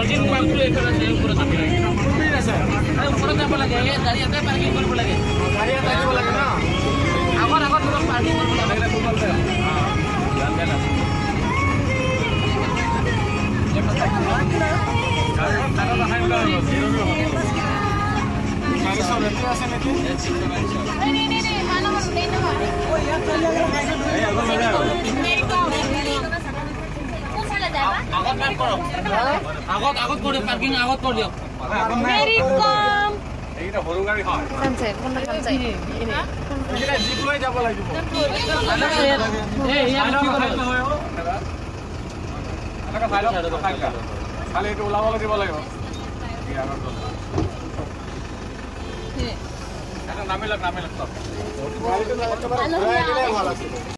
parking পাম্পটো এফালে আছে ওপৰত যাব লাগে কোনপিন আছে আৰে ওপৰত যাব লাগে এই গাড়ী ইয়াতে পাৰ্কিং কৰিব লাগে গাড়ী ইয়াতে থাকিব লাগে না আগত পুৰা পাৰ্কিং কৰিব লাগে এটা গুগল পে জান গেল আছে টাকা দেখাই দিলা জিরো হবে গাড়ি সব রেটে আছে নাকি नहीं मानो नहीं ना ओ यार चल जाएगा मेरी को कौन सा ले जाएगा আগত ম্যাপ করো আগত করে পার্কিং আগত করে দিও মেরি কম এইটা বড় গাড়ি হয় কানছে কোনটা কানছে এইটা জিপ লই যাব লাগিব এই ইয়াত কি করে আলাকা ফাইল ফাইলকা খালি এটা ওলাব দিব লাগিব কি আগত এটা নামে লাগ সব গাড়িটা একেবারে ঘুরাই দিলে ভালো আছে